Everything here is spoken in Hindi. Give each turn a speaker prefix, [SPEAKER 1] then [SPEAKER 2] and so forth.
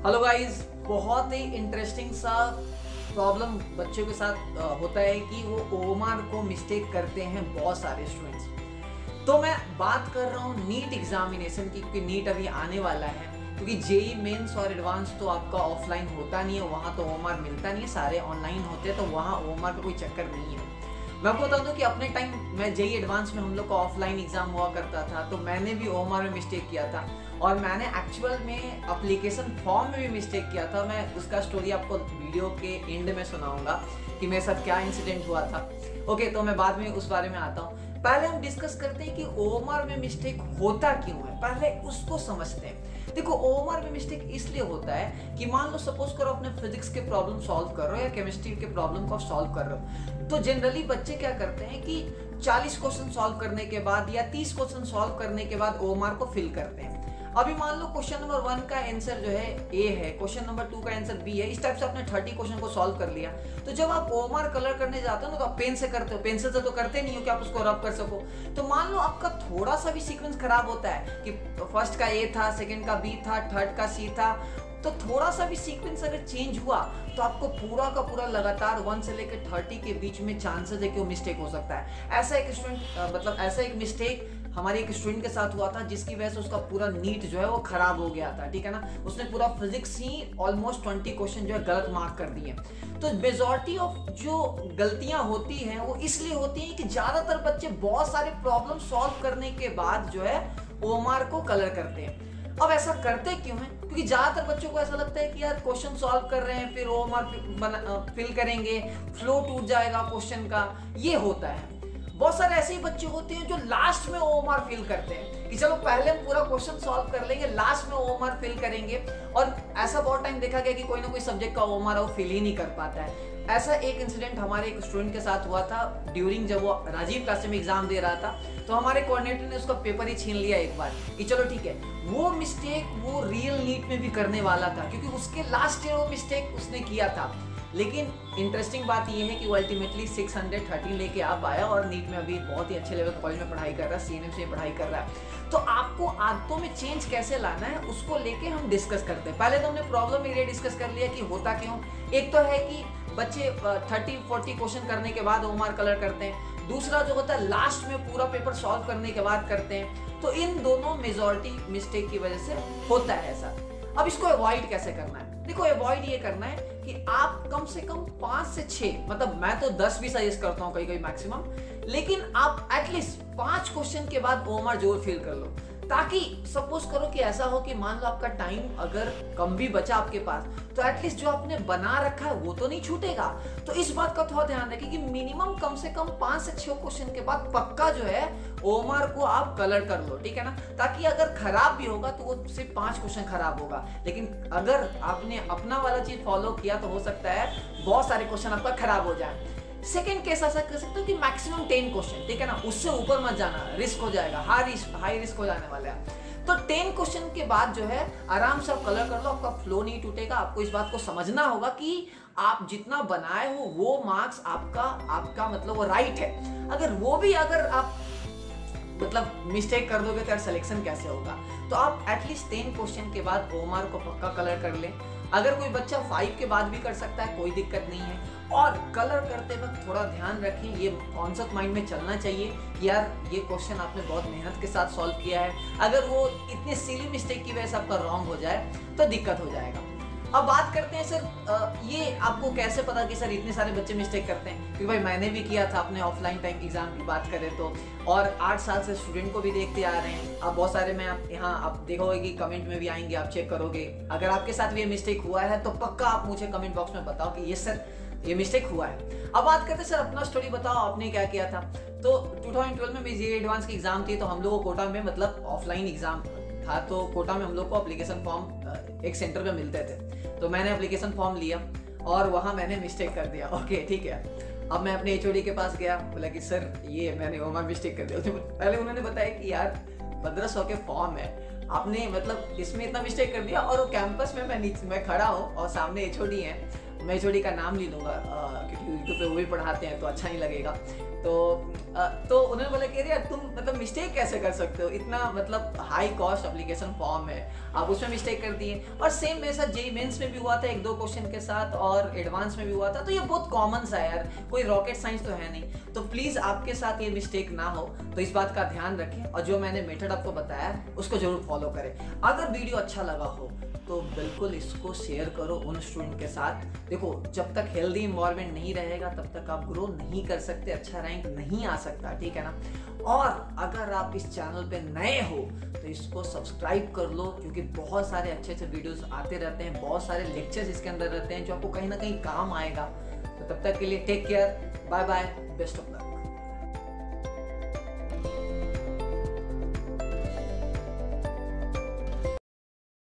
[SPEAKER 1] हेलो गाइस, बहुत ही इंटरेस्टिंग सा प्रॉब्लम बच्चों के साथ होता है कि वो ओमार को मिस्टेक करते हैं बहुत सारे स्टूडेंट्स। तो मैं बात कर रहा हूँ नीट एग्जामिनेशन की, क्योंकि नीट अभी आने वाला है। क्योंकि जेई मेंस और एडवांस तो आपका ऑफलाइन होता नहीं है, वहाँ तो ओमार मिलता नहीं है, सारे ऑनलाइन होते हैं, तो वहाँ ओमार का कोई चक्कर नहीं है। मैं आपको बता दूं कि अपने टाइम मैं जेई एडवांस में हम लोग का ऑफलाइन एग्जाम हुआ करता था, तो मैंने भी ओमार में मिस्टेक किया था और मैंने एक्चुअल में एप्लीकेशन फॉर्म में भी मिस्टेक किया था। मैं उसका स्टोरी आपको वीडियो के एंड में सुनाऊंगा कि मेरे साथ क्या इंसिडेंट हुआ था। ओके, तो मैं बाद में उस बारे में आता हूँ। पहले हम डिस्कस करते हैं कि ओमार में मिस्टेक होता क्यों है, पहले उसको समझते हैं। देखो, ओमार में मिस्टेक इसलिए होता है कि मान लो सपोज करो अपने फिजिक्स के प्रॉब्लम सॉल्व कर रहे हो या केमिस्ट्री के प्रॉब्लम को सॉल्व कर रहे हो, तो जनरली बच्चे क्या करते हैं कि 40 क्वेश्चन सॉल्व करने के बाद या 30 क्वेश्चन सॉल्व करने के बाद ओमार को फिल करते हैं। अभी मान लो क्वेश्चन नंबर 1 का आंसर जो है ए है, क्वेश्चन नंबर 2 का आंसर बी है, इस टाइप से आपने 30 क्वेश्चन को सॉल्व कर लिया। तो जब आप ओमार कलर करने जाते हो ना, तो आप पेन से करते हो, पेंसिल से तो करते नहीं हो कि आप उसको रब कर सको। तो मान लो आपका थोड़ा सा भी सीक्वेंस खराब होता है कि फर्स्ट का ए था, सेकंड का बी था, थर्ड का सी था, तो थोड़ा सा भी सीक्वेंस अगर चेंज हुआ तो आपको पूरा का पूरा लगातार 1 से लेकर 30 के बीच में चांसेस है कि वो मिस्टेक हो सकता है। ऐसा एक स्टूडेंट ऐसा एक मिस्टेक हमारे एक स्टूडेंट के साथ हुआ था, जिसकी वजह से उसका पूरा नीट जो है वो खराब हो गया था। ठीक है ना, उसने पूरा फिजिक्स ही ऑलमोस्ट 20 क्वेश्चन जो है गलत मार्क कर दिए। तो मेजॉरिटी ऑफ जो गलतियां होती हैं वो इसलिए होती हैं कि ज्यादातर बच्चे बहुत सारे प्रॉब्लम सॉल्व करने के बाद जो है ओमार को कलर करते हैं। अब ऐसा करते क्यों है? क्योंकि ज्यादातर बच्चों को ऐसा लगता है कि यार क्वेश्चन सॉल्व कर रहे हैं, फिर ओमार फिल करेंगे, फ्लो टूट जाएगा क्वेश्चन का, ये होता है। बहुत सारे ऐसे ही बच्चे होते हैं जो लास्ट में ओमार फिल करते हैं कि चलो पहले हम पूरा क्वेश्चन सॉल्व कर लेंगे, लास्ट में ओमार फिल करेंगे। और ऐसा बहुत टाइम देखा गया कि कोई ना कोई सब्जेक्ट का ओमार वो फिल ही नहीं कर पाता है। ऐसा एक इंसिडेंट हमारे एक स्टूडेंट के साथ हुआ था ड्यूरिंग जब वो राजीव क्लास में एग्जाम दे रहा था। तो हमारे कोऑर्डिनेटर ने उसका पेपर ही छीन लिया एक बार कि चलो ठीक है। वो मिस्टेक वो रियल नीट में भी करने वाला था, क्योंकि उसके लास्ट ईयर वो मिस्टेक उसने किया था। लेकिन इंटरेस्टिंग बात यह है कि वो अल्टीमेटली 613 लेके आ पाया और नीट में अभी बहुत ही अच्छे लेवल कॉलेज में पढ़ाई कर रहा है, सीएनएम से पढ़ाई कर रहा है। तो आपको आदतों में चेंज कैसे लाना है उसको लेके हम डिस्कस करते हैं। पहले तो हमने प्रॉब्लम एरिया डिस्कस कर लिया कि होता क्यों। एक तो है कि बच्चे 30-40 क्वेश्चन करने के बाद ओमार कलर करते हैं। दूसरा जो होता है लास्ट में पूरा पेपर सॉल्व करने के बाद करते हैं। तो इन दोनों मेजॉरिटी मिस्टेक की वजह से होता है ऐसा। अब इसको अवॉइड कैसे करना है? देखो, अवॉइड ये करना है कि आप कम से कम 5 से 6, मतलब मैं तो 10 भी सजेस्ट करता हूँ कहीं मैक्सिमम, लेकिन आप एटलीस्ट 5 क्वेश्चन के बाद ओमार जरूर फिल कर लो। ताकि सपोज करो कि ऐसा हो कि मान लो आपका टाइम अगर कम भी बचा आपके पास, तो एटलीस्ट जो आपने बना रखा है वो तो नहीं छूटेगा। तो इस बात का थोड़ा ध्यान रखिए कि मिनिमम कम से कम 5 से 6 क्वेश्चन के बाद पक्का जो है ओमार को आप कलर कर लो। ठीक है ना, ताकि अगर खराब भी होगा तो वो सिर्फ 5 क्वेश्चन खराब होगा, लेकिन अगर आपने अपना वाला चीज फॉलो किया तो हो सकता है बहुत सारे क्वेश्चन आपका खराब हो जाए। सेकेंड केस ऐसा कर सकते हो कि मैक्सिमम 10 क्वेश्चन, ठीक है ना, उससे ऊपर मत जाना, रिस्क हो जाएगा, हाई रिस्क हो जाने वाला है। तो 10 क्वेश्चन के बाद जो है आराम से आप कलर कर लो, आपका फ्लो नहीं टूटेगा। आपको इस बात को समझना होगा कि आप जितना बनाए हो वो मार्क्स आपका मतलब वो राइट है। अगर आप मतलब मिस्टेक कर दोगे तो सिलेक्शन कैसे होगा? तो आप एटलीस्ट 10 क्वेश्चन के बाद ओमार को पक्का कलर कर लें। अगर कोई बच्चा 5 के बाद भी कर सकता है, कोई दिक्कत नहीं है। और कलर करते वक्त थोड़ा ध्यान रखें, ये कॉन्सेप्ट माइंड में चलना चाहिए कि यार ये क्वेश्चन आपने बहुत मेहनत के साथ सॉल्व किया है। अगर वो इतने सिली मिस्टेक की वजह से आपका रॉन्ग हो जाए तो दिक्कत हो जाएगा। अब बात करते हैं सर, ये आपको कैसे पता कि सर इतने सारे बच्चे मिस्टेक करते हैं? क्योंकि भाई मैंने भी किया था अपने ऑफलाइन टाइम एग्जाम की बात करें तो, और 8 साल से स्टूडेंट को भी देखते आ रहे हैं। अब बहुत सारे मैं आप देखोगे कि कमेंट में भी आएंगे, आप चेक करोगे। अगर आपके साथ भी ये मिस्टेक हुआ है तो पक्का आप मुझे कमेंट बॉक्स में बताओ कि ये सर ये मिस्टेक हुआ है। अब बात करते हैं सर अपना स्टोरी बताओ, आपने क्या किया था। तो 2012 में मेरी जेईई एडवांस की एग्जाम थी, तो हम लोगों को कोटा में मतलब ऑफलाइन एग्जाम था, तो कोटा में हम लोग को एप्लीकेशन फॉर्म एक सेंटर पे मिलते थे। तो मैंने एप्लीकेशन फॉर्म लिया और वहाँ मैंने मिस्टेक कर दिया। ओके ठीक है, अब मैं अपने एचओडी के पास गया, बोला कि सर ये मैंने ओमार मिस्टेक कर दिया। पहले उन्होंने बताया कि यार 1500 के फॉर्म है, आपने मतलब इसमें इतना मिस्टेक कर दिया। और वो कैंपस में मैं खड़ा हूँ और सामने एचओडी है मैं एचओडी का नाम ले लूँगा क्योंकि यूट्यूब पे वो भी पढ़ाते हैं तो अच्छा नहीं लगेगा। तो उन्होंने बोला कि यार तुम मतलब मिस्टेक कैसे कर सकते हो, इतना मतलब हाई कॉस्ट एप्लीकेशन फॉर्म है, आप उसमें मिस्टेक कर दिए। और सेम मेरे साथ जेईई मेंस में भी हुआ था 1-2 क्वेश्चन के साथ, और एडवांस में भी हुआ था। तो ये बहुत कॉमन सा है यार, कोई रॉकेट साइंस तो है नहीं। तो प्लीज़ आपके साथ ये मिस्टेक ना हो, तो इस बात का ध्यान रखें और जो मैंने मेथड आपको बताया उसको जरूर फॉलो करें। अगर वीडियो अच्छा लगा हो तो बिल्कुल इसको शेयर करो उन स्टूडेंट के साथ। देखो, जब तक हेल्दी इन्वायरमेंट नहीं रहेगा तब तक आप ग्रो नहीं कर सकते, अच्छा रैंक नहीं आ सकता, ठीक है ना। और अगर आप इस चैनल पे नए हो तो इसको सब्सक्राइब कर लो, क्योंकि बहुत सारे अच्छे अच्छे वीडियोस आते रहते हैं, बहुत सारे लेक्चर्स इसके अंदर रहते हैं जो आपको कहीं ना कहीं काम आएगा। तो तब तक के लिए take care, bye bye, best of luck.